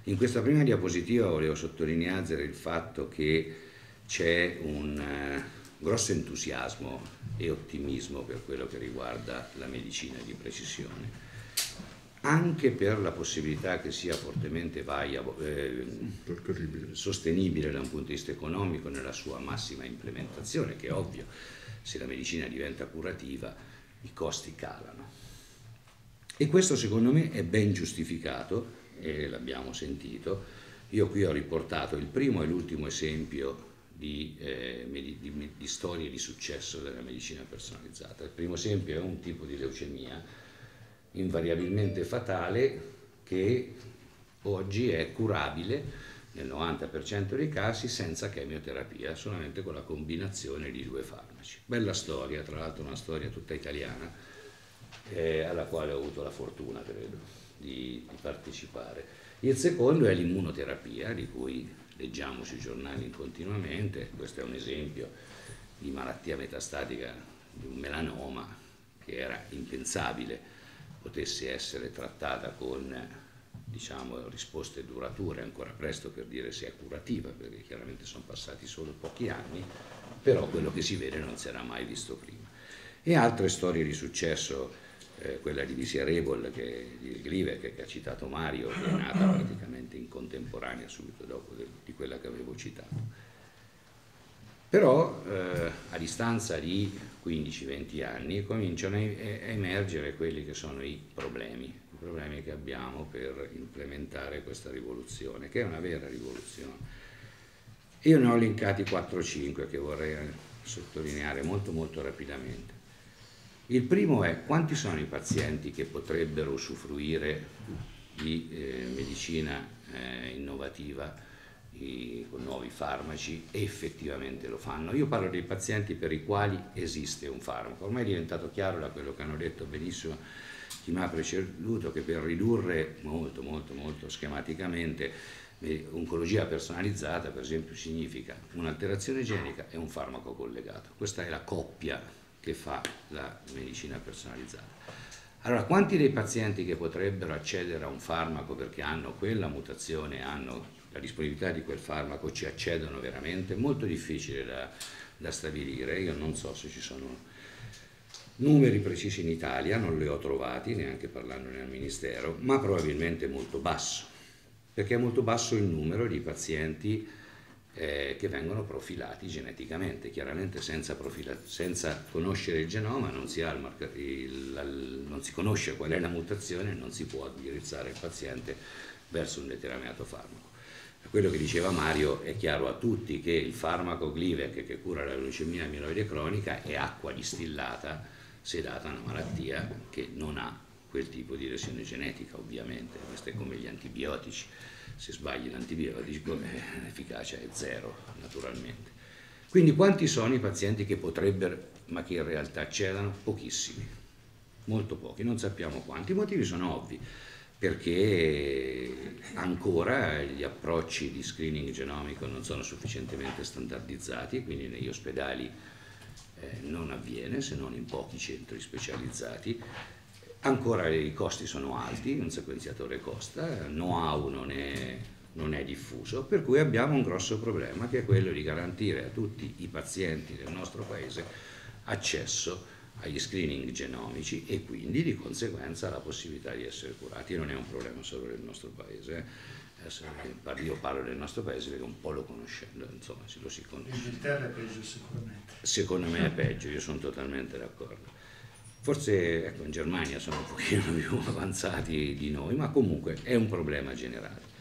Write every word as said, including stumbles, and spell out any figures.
In questa prima diapositiva volevo sottolineare il fatto che c'è un eh, grosso entusiasmo e ottimismo per quello che riguarda la medicina di precisione, anche per la possibilità che sia fortemente vaia, eh, sostenibile da un punto di vista economico nella sua massima implementazione, che è ovvio, se la medicina diventa curativa i costi calano. E questo secondo me è ben giustificato, e l'abbiamo sentito. Io qui ho riportato il primo e l'ultimo esempio di, eh, di, di, di storie di successo della medicina personalizzata. Il primo esempio è un tipo di leucemia invariabilmente fatale che oggi è curabile nel novanta per cento dei casi senza chemioterapia, solamente con la combinazione di due farmaci. Bella storia, tra l'altro una storia tutta italiana, eh, alla quale ho avuto la fortuna, credo, di, di partecipare. Il secondo è l'immunoterapia, di cui leggiamo sui giornali continuamente. Questo è un esempio di malattia metastatica di un melanoma che era impensabile potesse essere trattata con, diciamo, risposte durature. È ancora presto per dire se è curativa, perché chiaramente sono passati solo pochi anni, però quello che si vede non si era mai visto prima. E altre storie di successo, eh, quella di Visirebol, che, di Glivec, che ha citato Mario, che è nata praticamente in contemporanea subito dopo de, di quella che avevo citato. Però eh, a distanza di quindici venti anni cominciano a emergere quelli che sono i problemi, i problemi che abbiamo per implementare questa rivoluzione, che è una vera rivoluzione. Io ne ho elencati quattro cinque che vorrei sottolineare molto molto rapidamente. Il primo è: quanti sono i pazienti che potrebbero usufruire di eh, medicina eh, innovativa I, con nuovi farmaci, e effettivamente lo fanno. Io parlo dei pazienti per i quali esiste un farmaco. Ormai è diventato chiaro da quello che hanno detto benissimo chi mi ha preceduto, che per ridurre molto molto molto schematicamente, oncologia personalizzata per esempio significa un'alterazione genica e un farmaco collegato. Questa è la coppia che fa la medicina personalizzata. Allora, quanti dei pazienti che potrebbero accedere a un farmaco perché hanno quella mutazione, hanno la disponibilità di quel farmaco, ci accedono veramente? Molto difficile da, da stabilire. Io non so se ci sono numeri precisi in Italia, non li ho trovati neanche parlandone al Ministero, ma probabilmente molto basso, perché è molto basso il numero di pazienti eh, che vengono profilati geneticamente. Chiaramente senza, profila, senza conoscere il genoma non si, ha il, il, non si conosce qual è la mutazione e non si può indirizzare il paziente verso un determinato farmaco. Quello che diceva Mario, è chiaro a tutti che il farmaco Glivec, che cura la leucemia amiloide cronica, è acqua distillata sedata a una malattia che non ha quel tipo di lesione genetica, ovviamente. Questo è come gli antibiotici: se sbagli l'antibiotico eh, l'efficacia è zero, naturalmente. Quindi quanti sono i pazienti che potrebbero, ma che in realtà accedono? Pochissimi, molto pochi, non sappiamo quanti. I motivi sono ovvi, perché ancora gli approcci di screening genomico non sono sufficientemente standardizzati, quindi negli ospedali eh, non avviene, se non in pochi centri specializzati. Ancora i costi sono alti, un sequenziatore costa, know-how non è, non è diffuso, per cui abbiamo un grosso problema, che è quello di garantire a tutti i pazienti del nostro paese accesso agli screening genomici e quindi di conseguenza la possibilità di essere curati. Non è un problema solo del nostro paese, eh. Io parlo del nostro paese perché un po' lo conoscendo, insomma, se lo si conosce. L'Inghilterra è peggio sicuramente. Secondo me è peggio, io sono totalmente d'accordo. Forse ecco, in Germania sono un pochino più avanzati di noi, ma comunque è un problema generale.